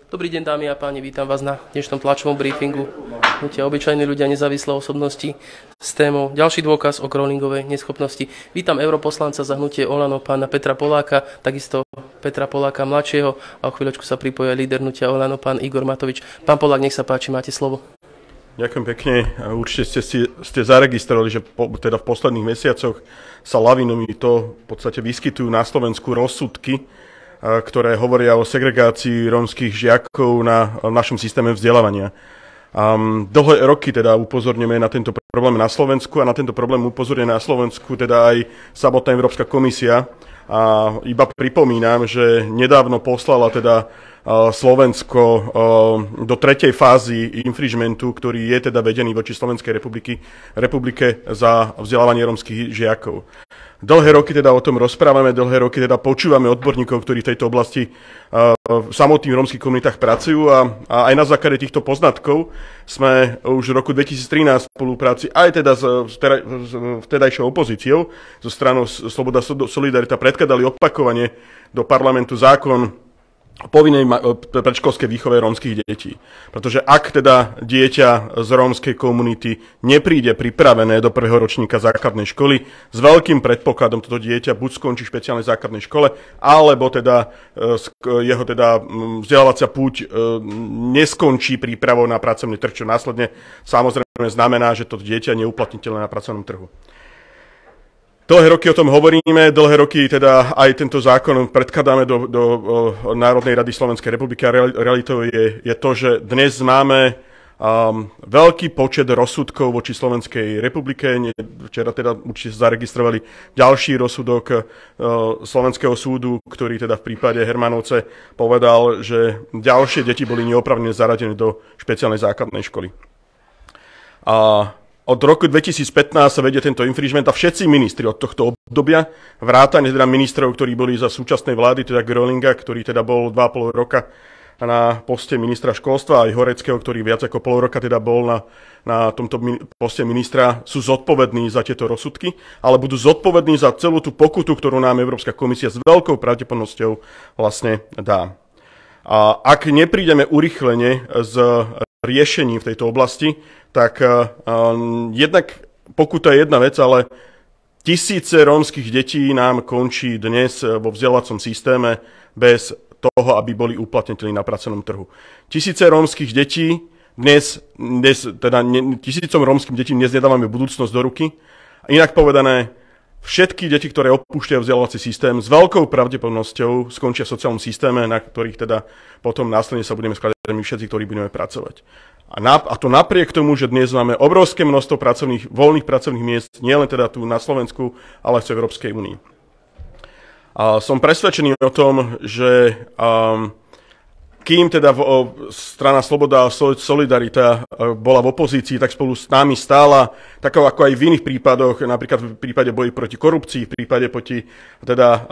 Dobrý deň, dámy a páni, vítam vás na dnešnom tlačovom briefingu hnutia Obyčajní ľudia, nezávislé osobnosti s témou Ďalší dôkaz o crawlingovej neschopnosti. Vítam europoslanca za hnutie Olano, pána Petra Poláka, takisto Petra Poláka mladšieho a o chvíľočku sa pripoja líder hnutia Olano, pán Igor Matovič. Pán Polák, nech sa páči, máte slovo. Ďakujem pekne. Určite ste zaregistrovali, že teda v posledných mesiacoch sa lavinovito v podstate vyskytujú na Slovensku rozsudky, ktoré hovoria o segregácii rómskych žiakov na našom systéme vzdelávania. Dlhé roky teda upozorňujeme na tento problém na Slovensku a na tento problém upozorňuje na Slovensku teda aj samotná Európska komisia. A iba pripomínam, že nedávno poslala teda Slovensko do tretej fázy infringementu, ktorý je teda vedený voči Slovenskej republike za vzdelávanie rómskych žiakov. Dlhé roky teda o tom rozprávame, dlhé roky teda počúvame odborníkov, ktorí v tejto oblasti v samotných rómskych komunitách pracujú a aj na základe týchto poznatkov sme už v roku 2013 v spolupráci aj teda s vtedajšou opozíciou zo stranou Sloboda Solidarita predkladali opakovane do parlamentu zákon o povinnej predškolskej výchove rómskych detí. Pretože ak teda dieťa z rómskej komunity nepríde pripravené do prvého ročníka základnej školy, s veľkým predpokladom toto dieťa buď skončí v špeciálnej základnej škole, alebo teda jeho teda vzdelávacia púť neskončí prípravou na pracovný trh, čo následne samozrejme znamená, že to dieťa je neuplatniteľné na pracovnom trhu. Dlhé roky o tom hovoríme, dlhé roky teda aj tento zákon predkladáme do Národnej rady Slovenskej republiky a realitou je to, že dnes máme veľký počet rozsudkov voči Slovenskej republike. Včera teda určite zaregistrovali ďalší rozsudok Slovenského súdu, ktorý teda v prípade Hermanovce povedal, že ďalšie deti boli neoprávnene zaradené do špeciálnej základnej školy. Od roku 2015 sa vedie tento infringement a všetci ministri od tohto obdobia, vrátane teda ministrov, ktorí boli za súčasnej vlády, teda Grölinga, ktorý teda bol 2,5 roka na poste ministra školstva, aj Horeckého, ktorý viac ako pol roka teda bol na tomto poste ministra, sú zodpovední za tieto rozsudky, ale budú zodpovední za celú tú pokutu, ktorú nám Európska komisia s veľkou pravdepodobnosťou vlastne dá. A ak neprídeme urýchlene s riešením v tejto oblasti, tak jednak pokuta je jedna vec, ale tisíce rómskych detí nám končí dnes vo vzdelávacom systéme bez toho, aby boli uplatniteľní na pracovnom trhu. Tisíce rómskych detí tisícom rómskym detím dnes nedávame budúcnosť do ruky. Inak povedané, všetky deti, ktoré opúšťajú vzdelávací systém, s veľkou pravdepodobnosťou skončia v sociálnom systéme, na ktorých teda potom následne sa budeme skladať my všetci, ktorí budeme pracovať. A to napriek tomu, že dnes máme obrovské množstvo voľných pracovných miest, nielen teda tu na Slovensku, ale aj v Európskej únii. Som presvedčený o tom, že kým teda strana Sloboda a Solidarita bola v opozícii, tak spolu s nami stála, tak ako aj v iných prípadoch, napríklad v prípade boji proti korupcii, v prípade proti teda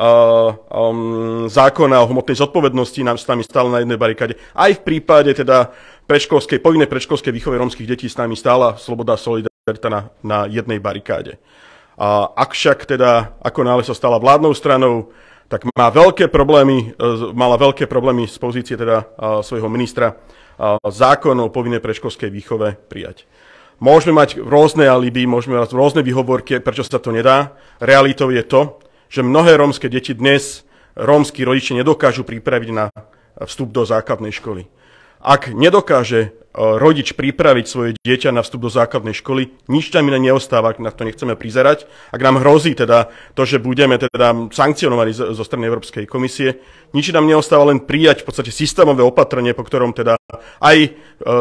zákona o hmotnej zodpovednosti s nami stála na jednej barikáde, aj v prípade teda povinnej predškolskej výchove rómskych detí s nami stála Sloboda a Solidarita na jednej barikáde. Ak však teda, ako náhle sa stala vládnou stranou, tak mala veľké problémy z pozície teda svojho ministra zákon o povinnej predškolskej výchove prijať. Môžeme mať rôzne alibi, môžeme mať rôzne výhovorky, prečo sa to nedá. Realitou je to, že mnohé rómske deti dnes rómski rodičia nedokážu pripraviť na vstup do základnej školy. Ak nedokáže rodič pripraviť svoje dieťa na vstup do základnej školy, nič tam iné neostáva, na to nechceme prizerať. Ak nám hrozí teda to, že budeme teda sankcionovaní zo strany Európskej komisie, nič nám neostáva len prijať v podstate systémové opatrenie, po ktorom teda aj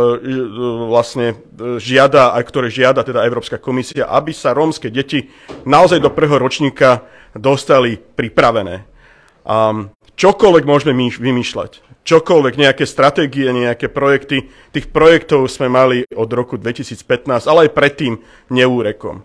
vlastne ktoré žiada teda Európska komisia, aby sa rómske deti naozaj do prvého ročníka dostali pripravené. Čokoľvek môžeme vymýšľať, čokoľvek, nejaké stratégie, nejaké projekty. Tých projektov sme mali od roku 2015, ale aj predtým neúrekom.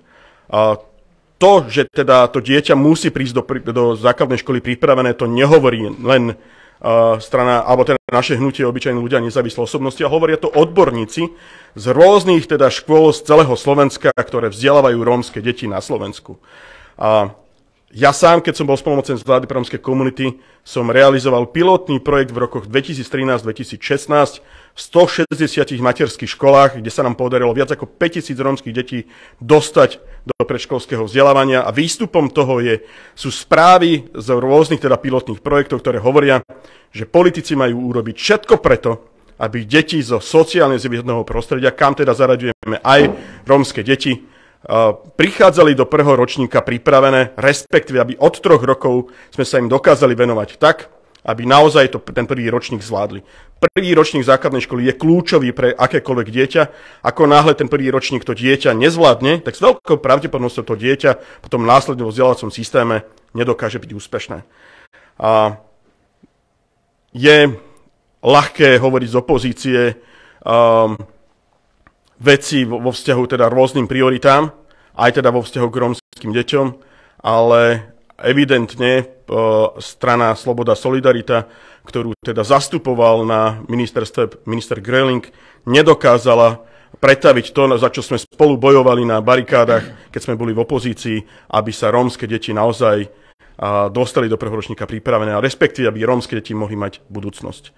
To, že teda to dieťa musí prísť do základnej školy pripravené, to nehovorí len strana, alebo teda naše hnutie Obyčajní ľudia, nezávislé osobnosti, a hovoria to odborníci z rôznych teda škôl z celého Slovenska, ktoré vzdelávajú rómske deti na Slovensku. Ja sám, keď som bol spolumocnenec vlády pre rómske komunity, som realizoval pilotný projekt v rokoch 2013-2016 v 160 materských školách, kde sa nám podarilo viac ako 5000 rómskych detí dostať do predškolského vzdelávania a výstupom toho sú správy z rôznych teda pilotných projektov, ktoré hovoria, že politici majú urobiť všetko preto, aby deti zo sociálne znevýhodneného prostredia, kam teda zaraďujeme aj rómske deti, prichádzali do prvého ročníka pripravené, respektíve aby od 3 rokov sme sa im dokázali venovať tak, aby naozaj ten prvý ročník zvládli. Prvý ročník základnej školy je kľúčový pre akékoľvek dieťa. Ako náhle ten prvý ročník to dieťa nezvládne, tak s veľkou pravdepodobnosťou to dieťa potom následne vo vzdelávacom systéme nedokáže byť úspešné. Je ľahké hovoriť z opozície veci vo vzťahu teda rôznym prioritám, aj teda vo vzťahu k rómskym deťom, ale evidentne strana Sloboda Solidarita, ktorú teda zastupoval na ministerstve minister Gröling, nedokázala pretaviť to, za čo sme spolu bojovali na barikádach, keď sme boli v opozícii, aby sa rómske deti naozaj dostali do prvého ročníka pripravené, respektíve aby rómske deti mohli mať budúcnosť.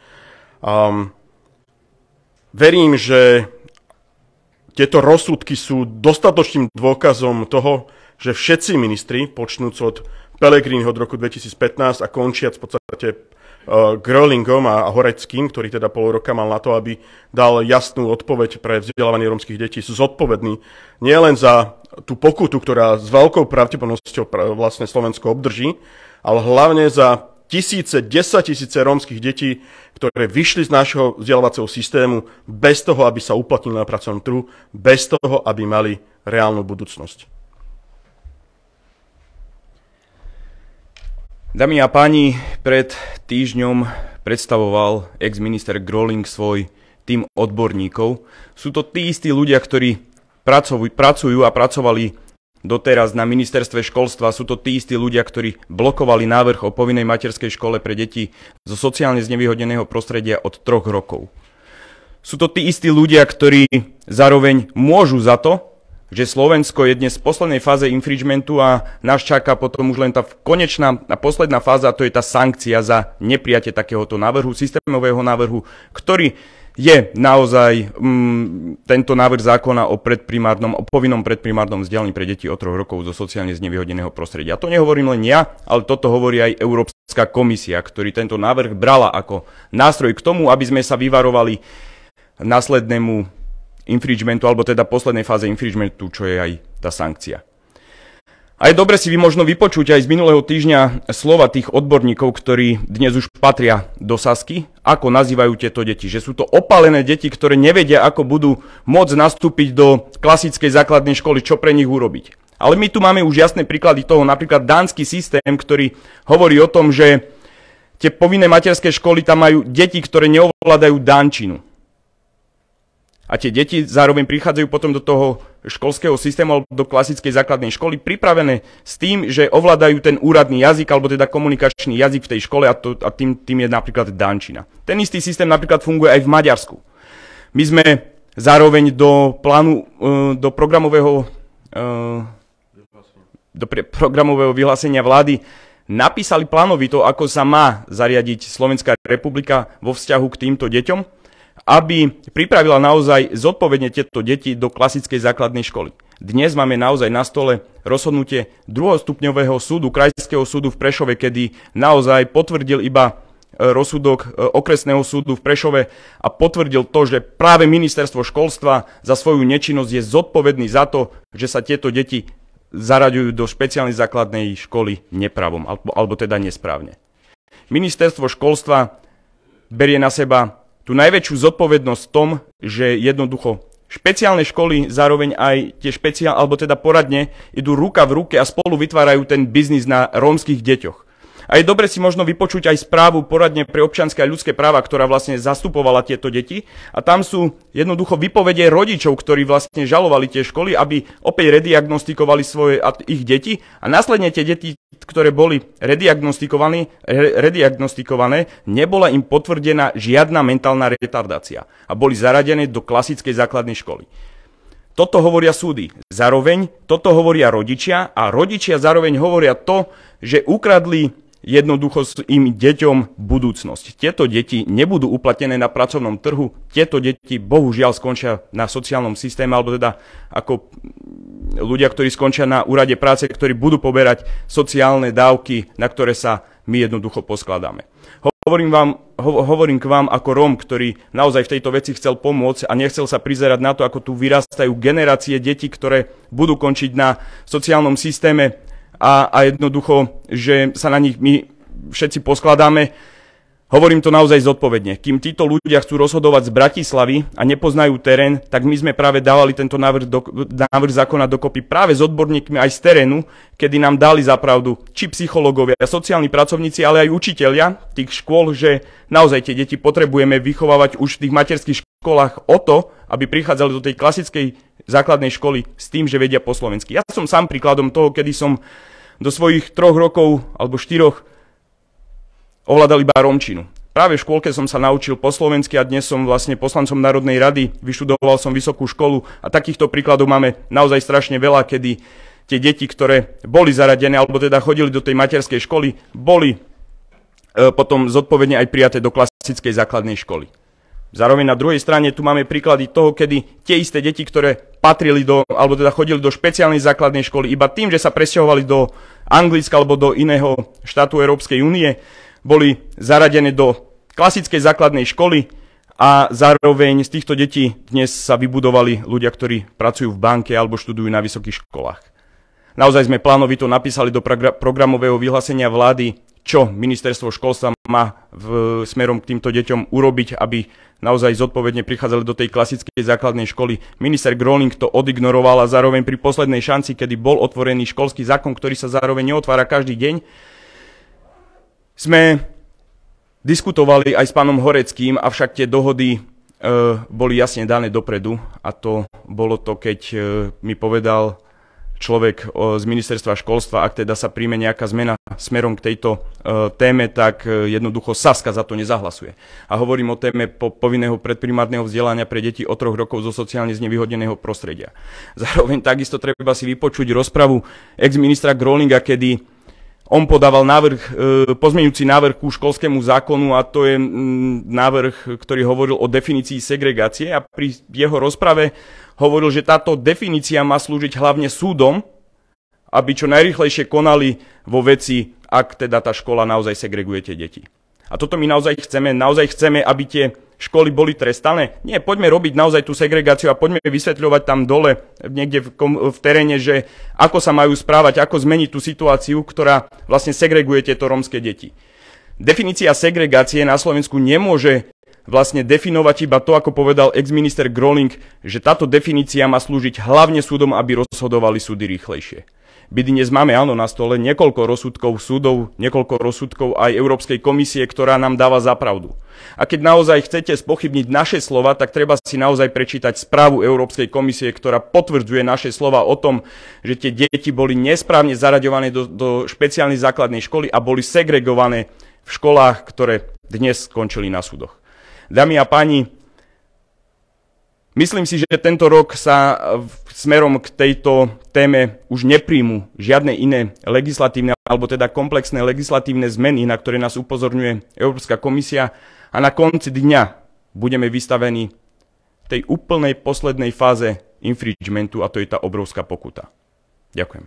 Verím, že tieto rozsudky sú dostatočným dôkazom toho, že všetci ministri, počnúc od Pellegriniho od roku 2015 a končiac v podstate Grölingom a Horeckým, ktorý teda pol roka mal na to, aby dal jasnú odpoveď pre vzdelávanie rómskych detí, sú zodpovední nielen za tú pokutu, ktorá s veľkou pravdepodobnosťou vlastne Slovensko obdrží, ale hlavne za desaťtisíce rómskych detí, ktoré vyšli z nášho vzdelávacieho systému bez toho, aby sa uplatnili na pracovnom trhu, bez toho, aby mali reálnu budúcnosť. Dámy a páni, pred týždňom predstavoval ex-minister Gröling svoj tím odborníkov. Sú to tí istí ľudia, ktorí pracujú a pracovali doteraz na ministerstve školstva. Sú to tí istí ľudia, ktorí blokovali návrh o povinnej materskej škole pre deti zo sociálne znevýhodneného prostredia od 3 rokov. Sú to tí istí ľudia, ktorí zároveň môžu za to, že Slovensko je dnes v poslednej fáze infringementu a nás čaká potom už len tá konečná a posledná fáza, a to je tá sankcia za neprijatie takéhoto návrhu, systémového návrhu, ktorý je naozaj tento návrh zákona o povinnom predprimárnom vzdelaní pre deti od 3 rokov zo sociálne znevýhodneného prostredia. A to nehovorím len ja, ale toto hovorí aj Európska komisia, ktorý tento návrh brala ako nástroj k tomu, aby sme sa vyvarovali následnému infringementu, alebo teda poslednej fáze infringementu, čo je aj tá sankcia. A je dobre si možno vypočuť aj z minulého týždňa slova tých odborníkov, ktorí dnes už patria do Sasky, ako nazývajú tieto deti. Že sú to opálené deti, ktoré nevedia, ako budú môcť nastúpiť do klasickej základnej školy, čo pre nich urobiť. Ale my tu máme už jasné príklady toho, napríklad dánsky systém, ktorý hovorí o tom, že tie povinné materské školy tam majú deti, ktoré neovládajú dánčinu. A tie deti zároveň prichádzajú potom do toho školského systému alebo do klasickej základnej školy pripravené s tým, že ovládajú ten úradný jazyk alebo teda komunikačný jazyk v tej škole a tým je napríklad dánčina. Ten istý systém napríklad funguje aj v Maďarsku. My sme zároveň do programového vyhlásenia vlády napísali plánovito, ako sa má zariadiť Slovenská republika vo vzťahu k týmto deťom, aby pripravila naozaj zodpovedne tieto deti do klasickej základnej školy. Dnes máme naozaj na stole rozhodnutie druhostupňového súdu, krajského súdu v Prešove, kedy naozaj potvrdil iba rozsudok okresného súdu v Prešove a potvrdil to, že práve ministerstvo školstva za svoju nečinnosť je zodpovedný za to, že sa tieto deti zaraďujú do špeciálnej základnej školy nepravom, alebo teda nesprávne. Ministerstvo školstva berie na seba tú najväčšiu zodpovednosť v tom, že jednoducho špeciálne školy, zároveň aj tie alebo teda poradne, idú ruka v ruke a spolu vytvárajú ten biznis na rómskych deťoch. A je dobre si možno vypočuť aj správu poradne pre občianske a ľudské práva, ktorá vlastne zastupovala tieto deti. A tam sú jednoducho výpovede rodičov, ktorí vlastne žalovali tie školy, aby opäť rediagnostikovali ich deti. A následne tie deti, ktoré boli rediagnostikované, nebola im potvrdená žiadna mentálna retardácia. A boli zaradené do klasickej základnej školy. Toto hovoria súdy. Zároveň toto hovoria rodičia a rodičia zároveň hovoria to, že ukradli jednoducho im deťom budúcnosť. Tieto deti nebudú uplatnené na pracovnom trhu, tieto deti bohužiaľ skončia na sociálnom systéme, alebo teda ako ľudia, ktorí skončia na úrade práce, ktorí budú poberať sociálne dávky, na ktoré sa my jednoducho poskladáme. Hovorím k vám ako Róm, ktorý naozaj v tejto veci chcel pomôcť a nechcel sa prizerať na to, ako tu vyrastajú generácie detí, ktoré budú končiť na sociálnom systéme a jednoducho, že sa na nich my všetci poskladáme. Hovorím to naozaj zodpovedne. Kým títo ľudia chcú rozhodovať z Bratislavy a nepoznajú terén, tak my sme práve dávali tento návrh zákona dokopy práve s odborníkmi aj z terénu, kedy nám dali za pravdu či psychológovia, sociálni pracovníci, ale aj učitelia tých škôl, že naozaj tie deti potrebujeme vychovávať už v tých materských školách o to, aby prichádzali do tej klasickej základnej školy s tým, že vedia po slovensky. Ja som sám príkladom toho, kedy som do svojich 3 rokov alebo 4 ovládal iba romčinu. Práve v škôlke som sa naučil po slovensky a dnes som vlastne poslancom Národnej rady, vyštudoval som vysokú školu a takýchto príkladov máme naozaj strašne veľa, kedy tie deti, ktoré boli zaradené alebo teda chodili do tej materskej školy, boli potom zodpovedne aj prijaté do klasickej základnej školy. Zároveň na druhej strane tu máme príklady toho, kedy tie isté deti, ktoré patrili alebo teda chodili do špeciálnej základnej školy, iba tým, že sa presťahovali do Anglicka alebo do iného štátu Európskej únie, boli zaradené do klasickej základnej školy a zároveň z týchto detí dnes sa vybudovali ľudia, ktorí pracujú v banke alebo študujú na vysokých školách. Naozaj sme plánovito napísali do programového vyhlásenia vlády, čo ministerstvo školstva má smerom k týmto deťom urobiť, aby naozaj zodpovedne prichádzali do tej klasickej základnej školy. Minister Gröling to odignoroval a zároveň pri poslednej šanci, kedy bol otvorený školský zákon, ktorý sa zároveň neotvára každý deň, sme diskutovali aj s pánom Horeckým, avšak tie dohody boli jasne dané dopredu a to bolo to, keď mi povedal človek z ministerstva školstva, ak teda sa príjme nejaká zmena smerom k tejto téme, tak jednoducho Saska za to nezahlasuje. A hovorím o téme povinného predprimárneho vzdelania pre deti od 3 rokov zo sociálne znevýhodneného prostredia. Zároveň takisto treba si vypočuť rozpravu ex-ministra Grölinga, kedy on podával pozmeňujúci návrh ku školskému zákonu a to je návrh, ktorý hovoril o definícii segregácie a pri jeho rozprave hovoril, že táto definícia má slúžiť hlavne súdom, aby čo najrýchlejšie konali vo veci, ak teda tá škola naozaj segreguje tie deti. A toto my naozaj chceme, aby tie školy boli trestané. Nie, poďme robiť naozaj tú segregáciu a poďme vysvetľovať tam dole, niekde v teréne, že ako sa majú správať, ako zmeniť tú situáciu, ktorá vlastne segreguje tieto rómske deti. Definícia segregácie na Slovensku nemôže vlastne definovať iba to, ako povedal ex-minister Gröling, že táto definícia má slúžiť hlavne súdom, aby rozhodovali súdy rýchlejšie. Dnes máme áno na stole niekoľko rozsudkov súdov, niekoľko rozsudkov aj Európskej komisie, ktorá nám dáva za pravdu. A keď naozaj chcete spochybniť naše slova, tak treba si naozaj prečítať správu Európskej komisie, ktorá potvrdzuje naše slova o tom, že tie deti boli nesprávne zaraďované do špeciálnej základnej školy a boli segregované v školách, ktoré dnes skončili na súdoch. Dámy a páni, myslím si, že tento rok sa smerom k tejto téme už nepríjmu žiadne iné legislatívne alebo teda komplexné legislatívne zmeny, na ktoré nás upozorňuje Európska komisia a na konci dňa budeme vystavení tej úplnej poslednej fáze infringementu a to je tá obrovská pokuta. Ďakujem.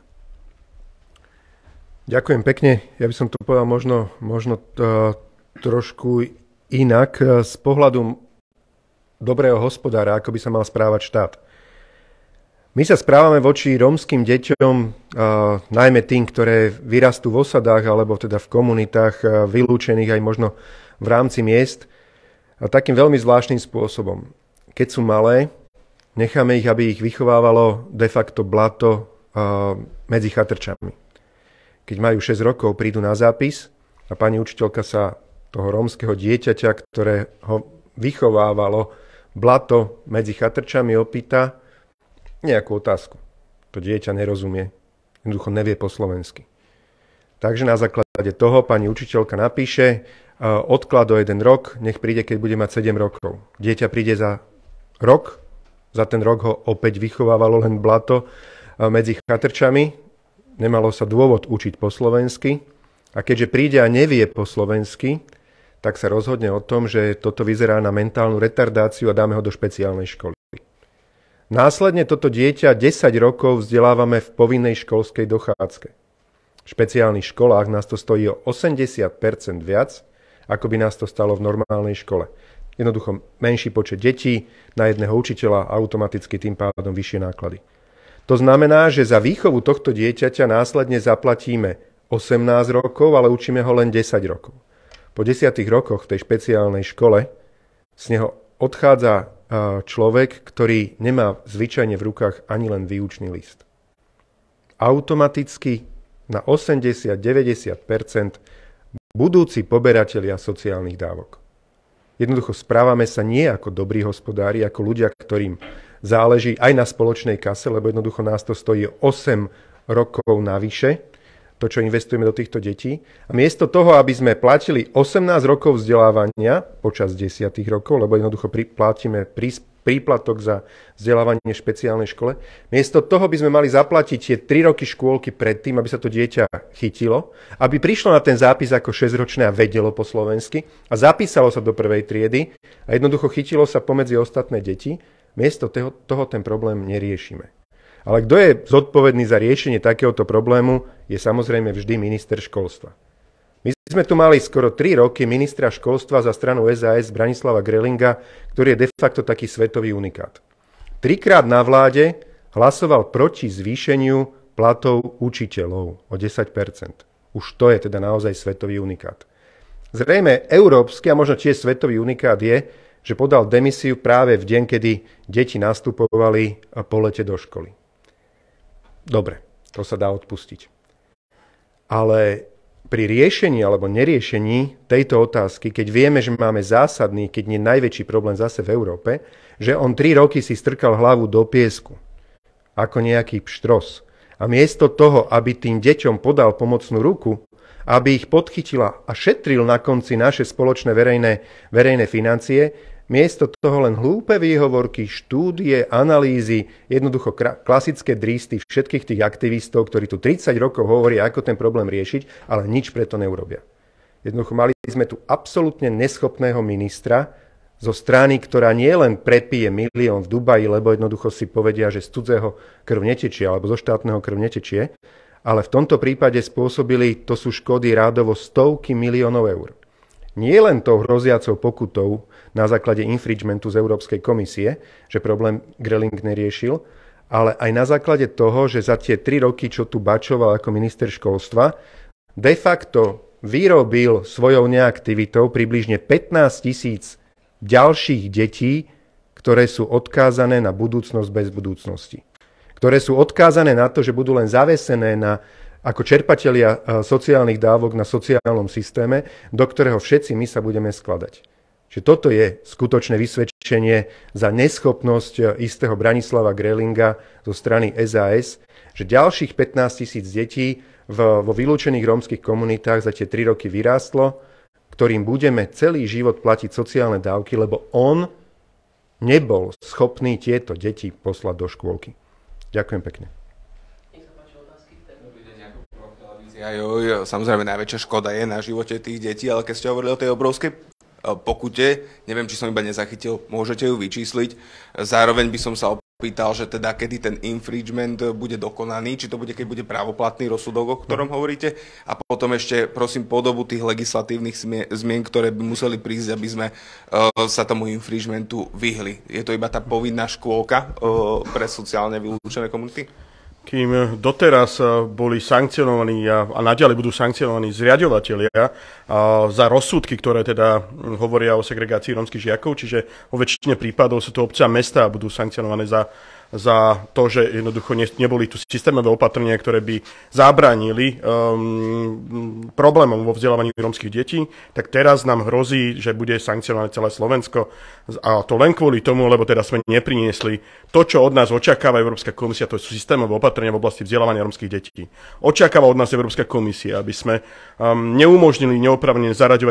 Ďakujem pekne. Ja by som to povedal možno trošku inak z pohľadu dobrého hospodára, ako by sa mal správať štát. My sa správame voči rómskym deťom, najmä tým, ktoré vyrastú v osadách alebo teda v komunitách vylúčených aj možno v rámci miest, takým veľmi zvláštnym spôsobom. Keď sú malé, necháme ich, aby ich vychovávalo de facto blato medzi chatrčami. Keď majú 6 rokov, prídu na zápis a pani učiteľka sa toho rómskeho dieťaťa, ktoré ho vychovávalo blato medzi chatrčami, opýta nejakú otázku. To dieťa nerozumie, jednoducho nevie po slovensky. Takže na základe toho pani učiteľka napíše odklad o 1 rok, nech príde, keď bude mať 7 rokov. Dieťa príde za rok Za ten rok ho opäť vychovávalo len blato medzi chatrčami. Nemalo sa dôvod učiť po slovensky. A keďže príde a nevie po slovensky, tak sa rozhodne o tom, že toto vyzerá na mentálnu retardáciu a dáme ho do špeciálnej školy. Následne toto dieťa 10 rokov vzdelávame v povinnej školskej dochádzke. V špeciálnych školách nás to stojí o 80% viac, ako by nás to stalo v normálnej škole. Jednoducho menší počet detí na jedného učiteľa a automaticky tým pádom vyššie náklady. To znamená, že za výchovu tohto dieťaťa následne zaplatíme 18 rokov, ale učíme ho len 10 rokov. Po 10 rokoch v tej špeciálnej škole z neho odchádza človek, ktorý nemá zvyčajne v rukách ani len výučný list. Automaticky na 80-90% budúci poberatelia sociálnych dávok. Jednoducho správame sa nie ako dobrí hospodári, ako ľudia, ktorým záleží aj na spoločnej kase, lebo jednoducho nás to stojí 8 rokov navyše, to, čo investujeme do týchto detí. A miesto toho, aby sme platili 18 rokov vzdelávania počas 10 rokov, lebo jednoducho platíme príplatok za vzdelávanie v špeciálnej škole, miesto toho by sme mali zaplatiť tie 3 roky škôlky predtým, aby sa to dieťa chytilo, aby prišlo na ten zápis ako 6-ročné a vedelo po slovensky a zapísalo sa do prvej triedy a jednoducho chytilo sa pomedzi ostatné deti. Miesto toho ten problém neriešime. Ale kto je zodpovedný za riešenie takéhoto problému, je samozrejme vždy minister školstva. My sme tu mali skoro 3 roky ministra školstva za stranu SAS Branislava Grelinga, ktorý je de facto taký svetový unikát. 3-krát na vláde hlasoval proti zvýšeniu platov učiteľov o 10%. Už to je teda naozaj svetový unikát. Zrejme európsky a možno tiež svetový unikát je, že podal demisiu práve v deň, kedy deti nastupovali po lete do školy. Dobre, to sa dá odpustiť. Ale pri riešení alebo neriešení tejto otázky, keď vieme, že máme zásadný, keď nie najväčší problém zase v Európe, že on 3 roky si strkal hlavu do piesku, ako nejaký pštros. A miesto toho, aby tým deťom podal pomocnú ruku, aby ich podchytila a šetril na konci naše spoločné verejné financie, miesto toho len hlúpe výhovorky, štúdie, analýzy, jednoducho klasické drísty všetkých tých aktivistov, ktorí tu 30 rokov hovoria, ako ten problém riešiť, ale nič preto neurobia. Jednoducho mali sme tu absolútne neschopného ministra zo strany, ktorá nie len prepije milión v Dubaji, lebo jednoducho si povedia, že z cudzého krv netečie, alebo zo štátneho krv netečie, ale v tomto prípade spôsobili, to sú škody rádovo stovky miliónov eur. Nie len tou hroziacou pokutou na základe infringementu z Európskej komisie, že problém Greling neriešil, ale aj na základe toho, že za tie 3 roky, čo tu bačoval ako minister školstva, de facto vyrobil svojou neaktivitou približne 15 000 ďalších detí, ktoré sú odkázané na budúcnosť bez budúcnosti. Ktoré sú odkázané na to, že budú len zavesené ako čerpatelia sociálnych dávok na sociálnom systéme, do ktorého všetci my sa budeme skladať. Čiže toto je skutočné vysvedčenie za neschopnosť istého Branislava Grelinga zo strany SAS, že ďalších 15 000 detí vo vylúčených rómskych komunitách za tie 3 roky vyrástlo, ktorým budeme celý život platiť sociálne dávky, lebo on nebol schopný tieto deti poslať do škôlky. Ďakujem pekne. Samozrejme, najväčšia škoda je na živote tých detí, ale keď ste hovorili o tej obrovskej pokute, neviem, či som iba nezachytil, môžete ju vyčísliť. Zároveň by som sa opýtal, že teda kedy ten infringement bude dokonaný, či to bude, keď bude právoplatný rozsudok, o ktorom hovoríte, a potom ešte, prosím, podobu tých legislatívnych zmien, ktoré by museli prísť, aby sme sa tomu infringementu vyhli. Je to iba tá povinná škôlka pre sociálne vylúčené komunity? Kým doteraz boli sankcionovaní a naďalej budú sankcionovaní zriaďovatelia za rozsudky, ktoré teda hovoria o segregácii rómskych žiakov, čiže vo väčšine prípadov sú to obce a mestá a budú sankcionované za to, že jednoducho neboli tu systémové opatrenia, ktoré by zabránili problémom vo vzdelávaní rómskych detí, tak teraz nám hrozí, že bude sankcionované celé Slovensko. A to len kvôli tomu, lebo teda sme nepriniesli to, čo od nás očakáva Európska komisia, to sú systémové opatrenia v oblasti vzdelávania rómskych detí. Očakáva od nás Európska komisia, aby sme neumožnili neoprávnene zaraďovať rómske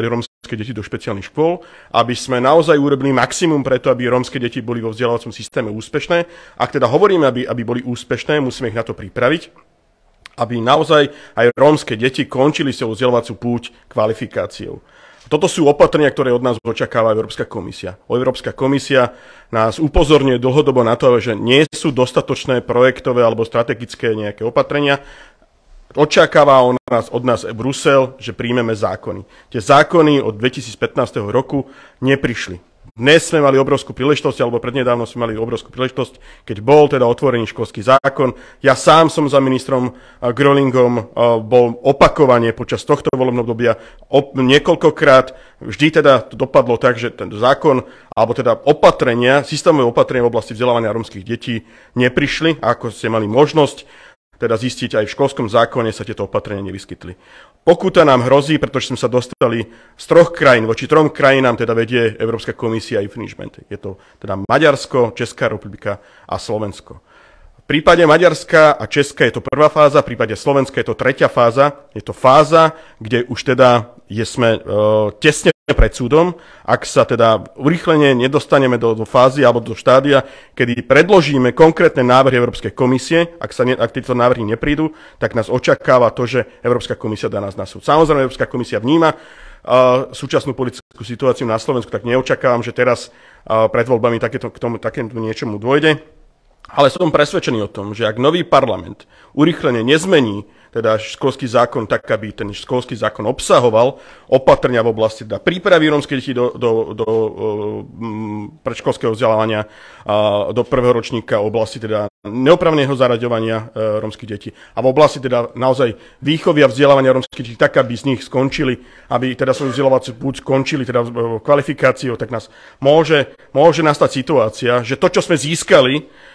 deti do špeciálnych škôl, aby sme naozaj urobili maximum preto, aby rómske deti boli vo vzdelávacom systéme úspešné. Ak teda hovoríme, aby boli úspešné, musíme ich na to pripraviť, aby naozaj aj rómske deti končili svoju vzdelávaciu púť kvalifikáciou. Toto sú opatrenia, ktoré od nás očakáva Európska komisia. Európska komisia nás upozorňuje dlhodobo na to, že nie sú dostatočné projektové alebo strategické nejaké opatrenia. Očakáva od nás Brusel, že príjmeme zákony. Tie zákony od 2015 roku neprišli. Dnes sme mali obrovskú príležitosť, alebo prednedávno sme mali obrovskú príležitosť, keď bol teda otvorený školský zákon. Ja sám som za ministrom Grölingom bol opakovane počas tohto volebného obdobia niekoľkokrát. Vždy teda to dopadlo tak, že ten zákon, alebo teda opatrenia, systémové opatrenia v oblasti vzdelávania rómskych detí neprišli, a ako ste mali možnosť teda zistiť, aj v školskom zákone sa tieto opatrenia nevyskytli. Pokuta nám hrozí, pretože sme sa dostali z 3 krajín, voči 3 krajinám teda vedie Európska komisia infringement. Je to teda Maďarsko, Česká republika a Slovensko. V prípade Maďarska a Česka je to prvá fáza, v prípade Slovenska je to tretia fáza. Je to fáza, kde už teda sme tesne pred súdom, ak sa teda urýchlene nedostaneme do fázy alebo do štádia, kedy predložíme konkrétne návrhy Európskej komisie, ak tieto návrhy neprídu, tak nás očakáva to, že Európska komisia dá nás na súd. Samozrejme, Európska komisia vníma súčasnú politickú situáciu na Slovensku, tak neočakávam, že teraz pred voľbami takému niečomu dôjde. Ale som presvedčený o tom, že ak nový parlament urýchlene nezmení teda školský zákon tak, aby ten školský zákon obsahoval opatrenia v oblasti teda prípravy rómskych detí do predškolského vzdelávania do prvého ročníka, v oblasti teda neoprávneného zaraďovania rómskych detí a v oblasti teda naozaj výchovy a vzdelávania rómskych detí tak, aby z nich skončili, aby teda svoju vzdelávaciu púť skončili teda kvalifikáciou, tak nás môže nastať situácia, že to, čo sme získali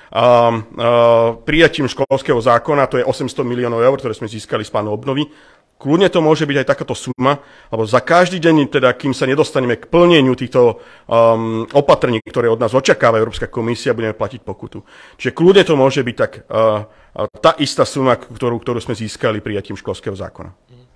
prijatím školského zákona, to je 800 miliónov eur, ktoré sme získali z plánu obnovy. Kľudne to môže byť aj takáto suma, lebo za každý deň, teda, kým sa nedostaneme k plneniu týchto opatrení, ktoré od nás očakáva Európska komisia, budeme platiť pokutu. Čiže kľudne to môže byť tak tá istá suma, ktorú sme získali prijatím školského zákona.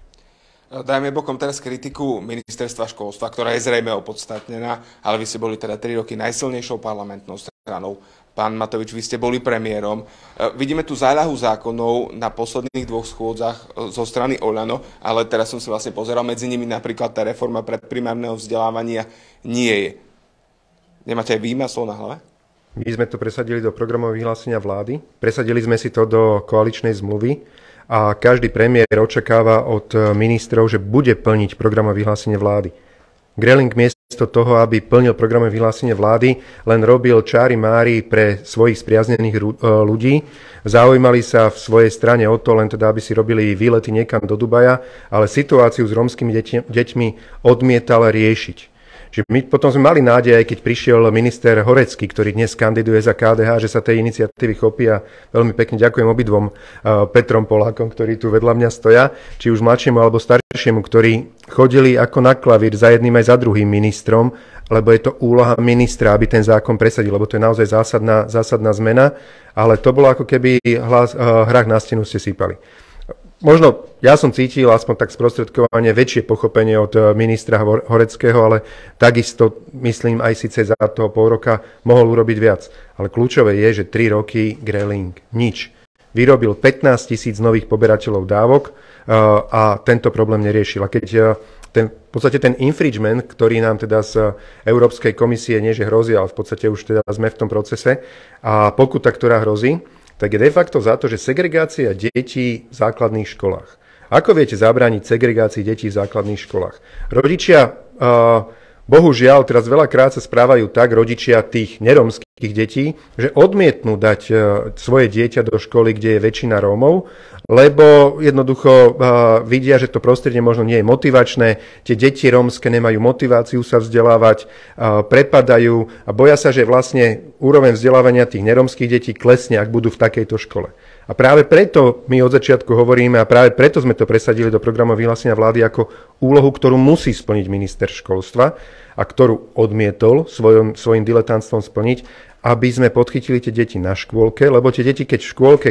Dajme bokom teraz kritiku ministerstva školstva, ktorá je zrejme opodstatnená, ale vy ste boli teda 3 roky najsilnejšou parlamentnou stranou. Pán Matovič, vy ste boli premiérom. Vidíme tu záľahu zákonov na posledných 2 schôdzach zo strany Oľano, ale teraz som si vlastne pozeral, medzi nimi napríklad tá reforma predprimárneho vzdelávania nie je. Nemáte aj vy maslo na hlave? My sme to presadili do programového vyhlásenia vlády, presadili sme si to do koaličnej zmluvy a každý premiér očakáva od ministrov, že bude plniť programové vyhlásenie vlády. Gröling miesto toho, aby plnil programové vyhlásenie vlády, len robil čári mári pre svojich spriaznených ľudí. Zaujímali sa v svojej strane o to, len teda, aby si robili výlety niekam do Dubaja, ale situáciu s rómskymi deťmi odmietal riešiť. Čiže my potom sme mali nádej, aj keď prišiel minister Horecký, ktorý dnes kandiduje za KDH, že sa tej iniciatívy chopí a veľmi pekne ďakujem obidvom Petrom Polákom, ktorí tu vedľa mňa stoja, či už mladšiemu alebo staršiemu, ktorí chodili ako na klavír za jedným aj za druhým ministrom, lebo je to úloha ministra, aby ten zákon presadil, lebo to je naozaj zásadná zmena, ale to bolo ako keby hrách na stenu ste sypali. Možno ja som cítil aspoň tak sprostredkovanie väčšie pochopenie od ministra Horeckého, ale takisto myslím aj síce za toho pol roka mohol urobiť viac. Ale kľúčové je, že 3 roky Gröling nič. Vyrobil 15 000 nových poberateľov dávok a tento problém neriešil. A keď v podstate ten infringement, ktorý nám teda z Európskej komisie nie že hrozí, ale v podstate už teda sme v tom procese a pokuta, ktorá hrozí, tak je de facto za to, že segregácia detí v základných školách. Ako viete zabrániť segregácii detí v základných školách? Rodičia, bohužiaľ, teraz veľakrát sa správajú tak, rodičia tých neromských detí, že odmietnú dať svoje dieťa do školy, kde je väčšina Rómov, lebo jednoducho vidia, že to prostredie možno nie je motivačné, tie deti rómske nemajú motiváciu sa vzdelávať, prepadajú a boja sa, že vlastne úroveň vzdelávania tých neromských detí klesne, ak budú v takejto škole. A práve preto my od začiatku hovoríme a práve preto sme to presadili do programového vyhlásenia vlády ako úlohu, ktorú musí splniť minister školstva a ktorú odmietol svojim diletantstvom splniť. aby sme podchytili tie deti na škôlke, lebo tie deti, keď v škôlke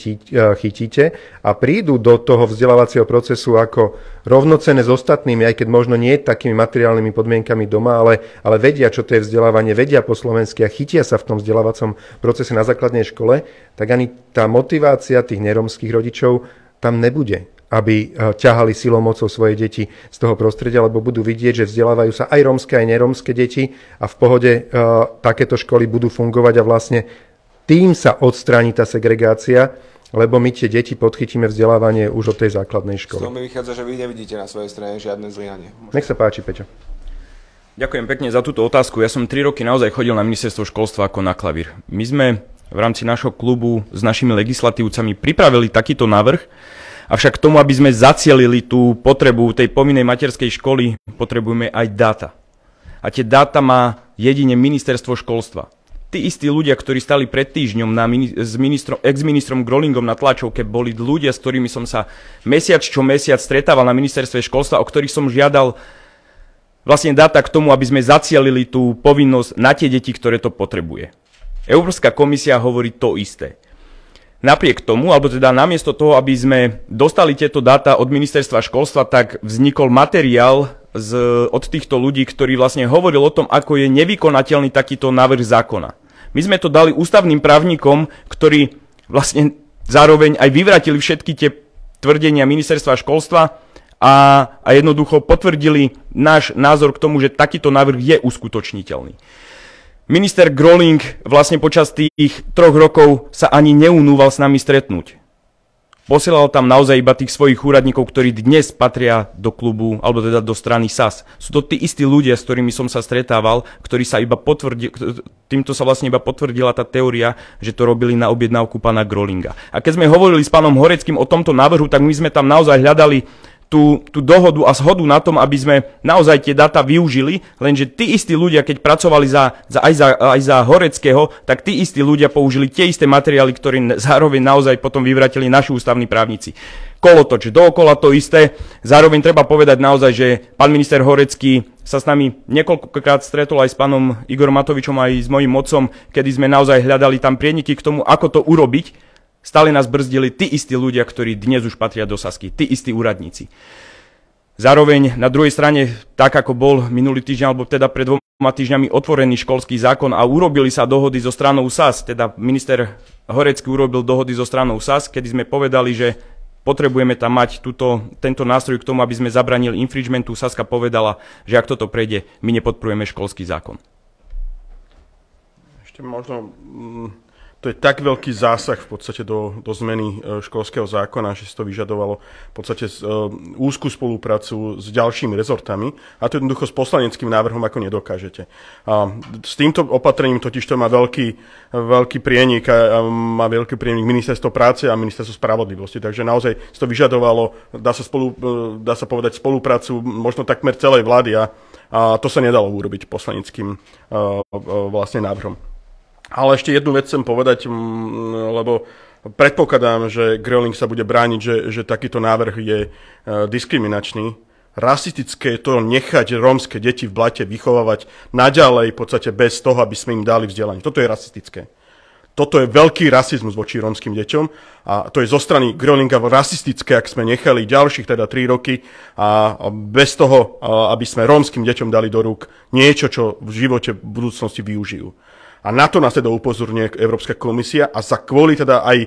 chytíte a prídu do toho vzdelávacieho procesu ako rovnocenné s ostatnými, aj keď možno nie takými materiálnymi podmienkami doma, ale vedia, čo to je vzdelávanie, vedia po slovensky a chytia sa v tom vzdelávacom procese na základnej škole, tak ani tá motivácia tých neromských rodičov tam nebude, aby ťahali silou mocou svoje deti z toho prostredia, lebo budú vidieť, že vzdelávajú sa aj rómske, aj nerómske deti a v pohode takéto školy budú fungovať a vlastne tým sa odstráni tá segregácia, lebo my tie deti podchytíme vzdelávanie už od tej základnej školy. Z toho mi vychádza, že vy nevidíte na svojej strane žiadne zlyhanie. Nech sa páči, Peťo. Ďakujem pekne za túto otázku. Ja som 3 roky naozaj chodil na ministerstvo školstva ako na klavír. My sme v rámci našho klubu s našimi legislatívcami pripravili takýto návrh, avšak k tomu, aby sme zacielili tú potrebu tej povinnej materskej školy, potrebujeme aj dáta. A tie dáta má jedine ministerstvo školstva. Tí istí ľudia, ktorí stali pred týždňom s ex-ministrom Grolingom na tlačovke, boli ľudia, s ktorými som sa mesiac čo mesiac stretával na ministerstve školstva, o ktorých som žiadal vlastne dáta k tomu, aby sme zacielili tú povinnosť na tie deti, ktoré to potrebuje. Európska komisia hovorí to isté. Napriek tomu, alebo teda namiesto toho, aby sme dostali tieto dáta od ministerstva školstva, tak vznikol materiál od týchto ľudí, ktorí vlastne hovoril o tom, ako je nevykonateľný takýto návrh zákona. My sme to dali ústavným právnikom, ktorí vlastne zároveň aj vyvratili všetky tie tvrdenia ministerstva školstva a jednoducho potvrdili náš názor k tomu, že takýto návrh je uskutočniteľný. Minister Groling vlastne počas tých 3 rokov sa ani neunúval s nami stretnúť. Posielal tam naozaj iba tých svojich úradníkov, ktorí dnes patria do klubu, alebo teda do strany SAS. Sú to tí istí ľudia, s ktorými som sa stretával, ktorí sa iba týmto sa vlastne iba potvrdila tá teória, že to robili na objednávku pána Grolinga. A keď sme hovorili s pánom Horeckým o tomto návrhu, tak my sme tam naozaj hľadali tú dohodu a zhodu na tom, aby sme naozaj tie dáta využili, lenže tí istí ľudia, keď pracovali aj za Horeckého, tak tí istí ľudia použili tie isté materiály, ktoré zároveň naozaj potom vyvratili naši ústavní právnici. Kolotoč, dookola to isté. Zároveň treba povedať naozaj, že pán minister Horecký sa s nami niekoľkokrát stretol aj s pánom Igorom Matovičom, aj s mojím otcom, kedy sme naozaj hľadali tam prieniky k tomu, ako to urobiť. Stále nás brzdili tí istí ľudia, ktorí dnes už patria do Sasky, tí istí úradníci. Zároveň na druhej strane, tak ako bol minulý týždeň, alebo teda pred 2 týždňami otvorený školský zákon a urobili sa dohody so stranou SAS, teda minister Horecký urobil dohody so stranou SAS, kedy sme povedali, že potrebujeme tam mať tento nástroj k tomu, aby sme zabranili infringementu. Saska povedala, že ak toto prejde, my nepodporujeme školský zákon. Ešte možno... To je tak veľký zásah v podstate do zmeny školského zákona, že si to vyžadovalo v podstate úzkú spoluprácu s ďalšími rezortami a to jednoducho s poslaneckým návrhom ako nedokážete. A s týmto opatrením totiž to má veľký prienik a má veľký prienik ministerstvo práce a ministerstvo spravodlivosti, takže naozaj si to vyžadovalo, dá sa povedať, spoluprácu možno takmer celej vlády a to sa nedalo urobiť poslaneckým vlastne návrhom. Ale ešte jednu vec chcem povedať, lebo predpokladám, že Groling sa bude brániť, že takýto návrh je diskriminačný. Rasistické je to nechať rómske deti v blate vychovávať naďalej v podstate bez toho, aby sme im dali vzdelanie. Toto je rasistické. Toto je veľký rasizmus voči rómskym deťom a to je zo strany Grolinga rasistické, ak sme nechali ďalších teda 3 roky a bez toho, aby sme rómskym deťom dali do rúk niečo, čo v živote v budúcnosti využijú. A na to nás teda upozorňuje Európska komisia a za kvôli teda aj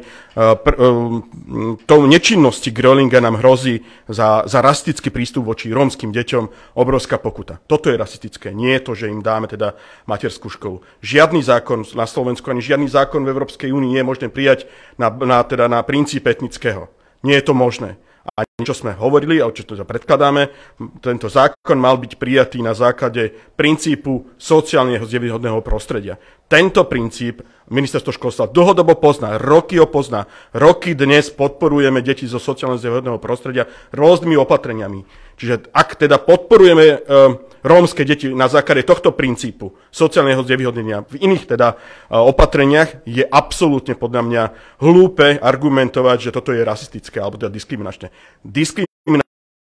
tou nečinnosti Grolinga nám hrozí za rasistický prístup voči rómskym deťom obrovská pokuta. Toto je rasistické. Nie je to, že im dáme teda materskú školu. Žiadny zákon na Slovensku ani žiadny zákon v Európskej únii nie je možné prijať na princípe etnického. Nie je to možné. A čo sme hovorili, a čo teda predkladáme, tento zákon mal byť prijatý na základe princípu sociálneho nevýhodného prostredia. Tento princíp ministerstvo školstva dlhodobo pozná, roky ho pozná. Roky dnes podporujeme deti zo sociálneho nevýhodného prostredia rôznymi opatreniami. Čiže ak teda podporujeme rómske deti na základe tohto princípu sociálneho znevýhodnenia v iných teda opatreniach, je absolútne podľa mňa hlúpe argumentovať, že toto je rasistické alebo teda diskriminačné.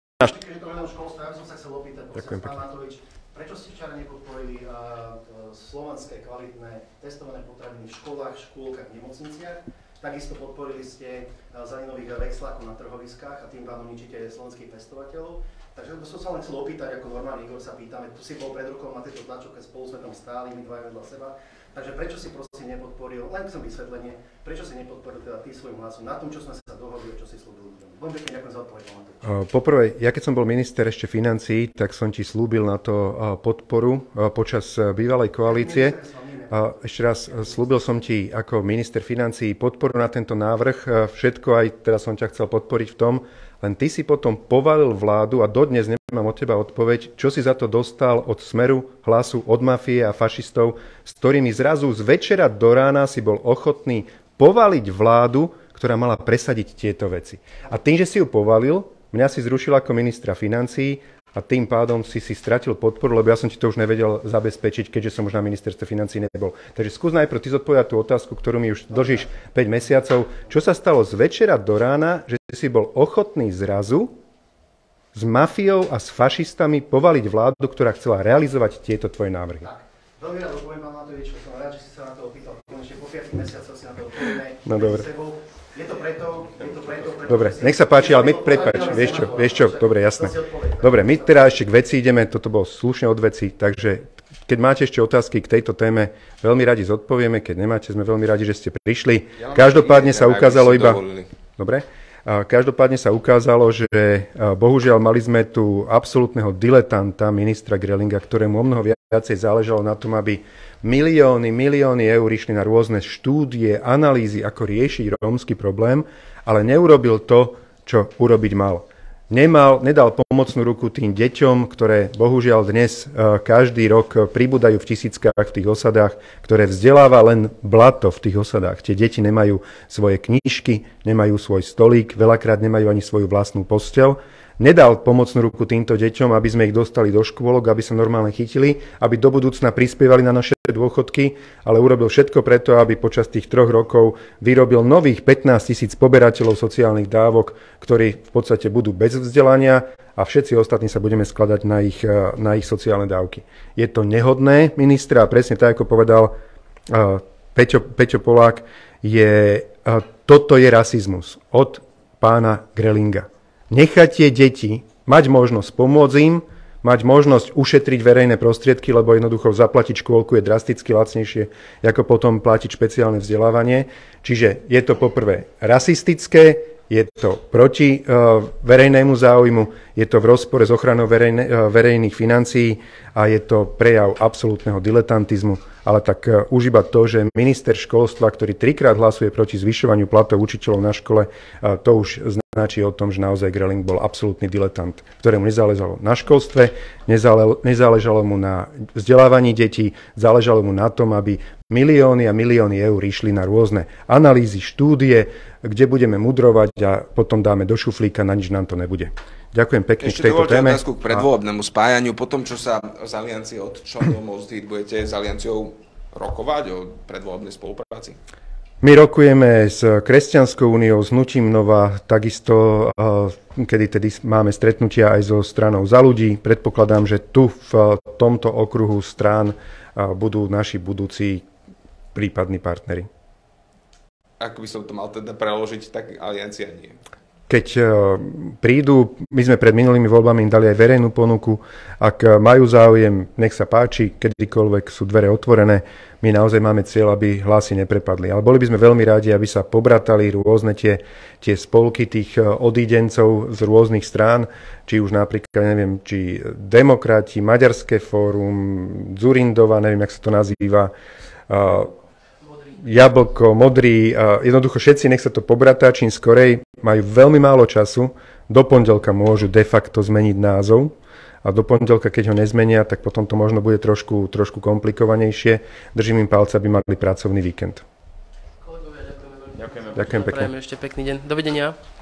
Ďakujem pekne. Prečo ste včera nepodporili slovanské kvalitné testované potraviny v školách, škôlkach, nemocniciach. Takisto podporili ste zelenových vekslákov na trhoviskách a tým pádom ničíte slovenských pestovateľov. Takže som sa len chcel opýtať, ako normálny Igor sa pýtame, tu si bol pred rokom na tejto tlačovke, spolu sme tam stáli, my dvaja vedľa seba. Takže prečo si prosím nepodporil, len som vysvetlenie, prečo si nepodporil teda ty svojim hlasom na tom, čo sme sa dohodli a čo si slúbil ľuďom? Veľmi pekne ďakujem za odpoveď. Poprvé, ja keď som bol minister ešte financií, tak som ti slúbil na to podporu počas bývalej koalície. Ešte raz, slúbil som ti ako minister financií podporu na tento návrh, všetko aj teraz som ťa chcel podporiť v tom, len ty si potom povalil vládu a dodnes nemám od teba odpoveď, čo si za to dostal od Smeru, Hlasu, od mafie a fašistov, s ktorými zrazu z večera do rána si bol ochotný povaliť vládu, ktorá mala presadiť tieto veci. A tým, že si ju povalil, mňa si zrušil ako ministra financií a tým pádom si stratil podporu, lebo ja som ti to už nevedel zabezpečiť, keďže som už na ministerstve financií nebol. Takže skús najprv ty zodpovedať tú otázku, ktorú mi už držíš 5 mesiacov. Čo sa stalo z večera do rána, že si bol ochotný zrazu s mafiou a s fašistami povaliť vládu, ktorá chcela realizovať tieto tvoje návrhy? Tak, veľmi rád odpoviem vám na to, čo som rád, že si sa na to opýtal. Konečne po 5 mesiacoch si na to odpovieme. No dobre. Je to preto, dobre, nech sa páči, ale my prepáč, vieš čo, dobre, jasné. Dobre, my teda ešte k veci ideme, toto bolo slušne od veci, takže keď máte ešte otázky k tejto téme, veľmi radi zodpovieme, keď nemáte, sme veľmi radi, že ste prišli. Každopádne sa ukázalo iba... Dobre? Každopádne sa ukázalo, že bohužiaľ mali sme tu absolútneho diletanta, ministra Grelinga, ktorému o mnoho viacej záležalo na tom, aby milióny eur išli na rôzne štúdie, analýzy, ako riešiť rómsky problém, ale neurobil to, čo urobiť mal. Nedal pomocnú ruku tým deťom, ktoré bohužiaľ dnes každý rok pribúdajú v tisíckach v tých osadách, ktoré vzdeláva len blato v tých osadách. Tie deti nemajú svoje knižky, nemajú svoj stolík, veľakrát nemajú ani svoju vlastnú posteľ. Nedal pomocnú ruku týmto deťom, aby sme ich dostali do škôlok, aby sa normálne chytili, aby do budúcna prispievali na naše dôchodky, ale urobil všetko preto, aby počas tých 3 rokov vyrobil nových 15 000 poberateľov sociálnych dávok, ktorí v podstate budú bez vzdelania a všetci ostatní sa budeme skladať na ich sociálne dávky. Je to nehodné, ministra, a presne tak, ako povedal Peťo Polák, toto je rasizmus od pána Grelinga. Nechať tie deti, mať možnosť pomôcť im, mať možnosť ušetriť verejné prostriedky, lebo jednoducho zaplatiť škôlku je drasticky lacnejšie, ako potom platiť špeciálne vzdelávanie. Čiže je to poprvé rasistické, je to proti verejnému záujmu, je to v rozpore s ochranou verejných financií a je to prejav absolútneho diletantizmu. Ale tak už iba to, že minister školstva, ktorý 3-krát hlasuje proti zvyšovaniu platov učiteľov na škole, to už značí o tom, že naozaj Greling bol absolútny diletant, ktorému nezáležalo na školstve, nezáležalo mu na vzdelávaní detí, záležalo mu na tom, aby milióny a milióny eur išli na rôzne analýzy, štúdie, kde budeme mudrovať a potom dáme do šuflíka, na nič nám to nebude. Ďakujem pekne k tejto téme. Ešte dovolte otázku k predvolebnému spájaniu. Po tom, čo sa z aliancie odčlenil Most Hit, budete s alianciou rokovať o predvolebnej spolupráci? My rokujeme s Kresťanskou úniou, s Hnutím Nova, takisto, kedy tedy máme stretnutia aj so stranou Za ľudí. Predpokladám, že tu v tomto okruhu strán budú naši budúci prípadní partneri. Ak by som to mal teda preložiť, tak aliancia nie. Keď prídu, my sme pred minulými voľbami im dali aj verejnú ponuku, ak majú záujem, nech sa páči, kedykoľvek sú dvere otvorené, my naozaj máme cieľ, aby hlasy neprepadli. Ale boli by sme veľmi rádi, aby sa pobratali rôzne tie spolky tých odídencov z rôznych strán, či už napríklad, neviem, či Demokrati, Maďarské fórum, Dzurindova, neviem, jak sa to nazýva, Jablko, Modrý, jednoducho všetci nech sa to pobratá, čím skorej, majú veľmi málo času, do pondelka môžu de facto zmeniť názov a do pondelka, keď ho nezmenia, tak potom to možno bude trošku komplikovanejšie. Držím im palce, aby mali pracovný víkend. Kolegovia, ďakujeme veľmi. Ďakujem pekne. Prajeme ešte pekný deň. Dovidenia.